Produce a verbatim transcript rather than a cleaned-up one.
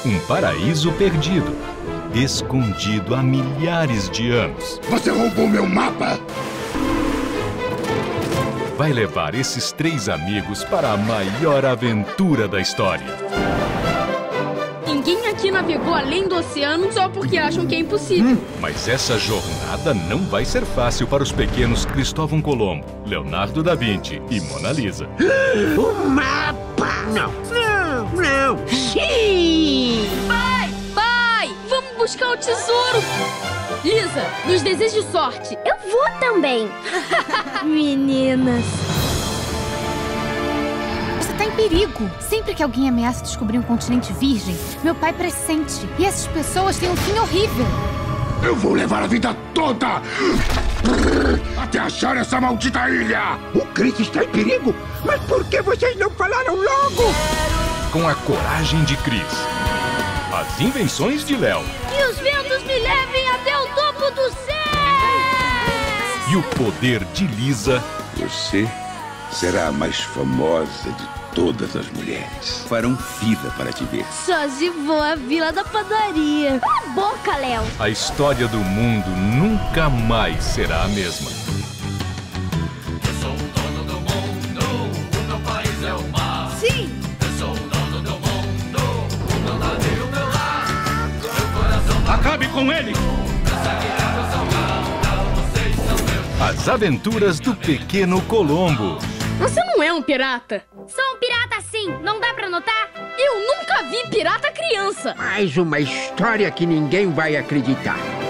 Um paraíso perdido, escondido há milhares de anos. Você roubou meu mapa! Vai levar esses três amigos para a maior aventura da história. Ninguém aqui navegou além do oceano só porque acham que é impossível. Hum. Mas essa jornada não vai ser fácil para os pequenos Cristóvão Colombo, Leonardo da Vinci e Mona Lisa. O mapa! Não, não, não! Sim! Pai! Pai! Vamos buscar o tesouro! Lisa, nos desejo sorte! Eu vou também! Meninas! Você tá em perigo! Sempre que alguém ameaça descobrir um continente virgem, meu pai pressente. E essas pessoas têm um fim horrível. Eu vou levar a vida toda até achar essa maldita ilha! O Chris está em perigo? Mas por que vocês não falaram logo? Com a coragem de Chris, as invenções de Léo. Que os ventos me levem até o topo do céu! E o poder de Lisa. Você será a mais famosa de todas as mulheres. Farão fila para te ver. Só se for a Vila da Padaria. Cala a boca, Léo! A história do mundo nunca mais será a mesma. Eu sou o dono do mundo, o meu país é o mar. Sim! Eu sou o dono do mundo, o meu navio, o meu lar. Meu coração... Acabe com ele! As aventuras do pequeno Colombo. Você não é um pirata? Sou um pirata sim, não dá pra notar? Eu nunca vi pirata criança! Mais uma história que ninguém vai acreditar.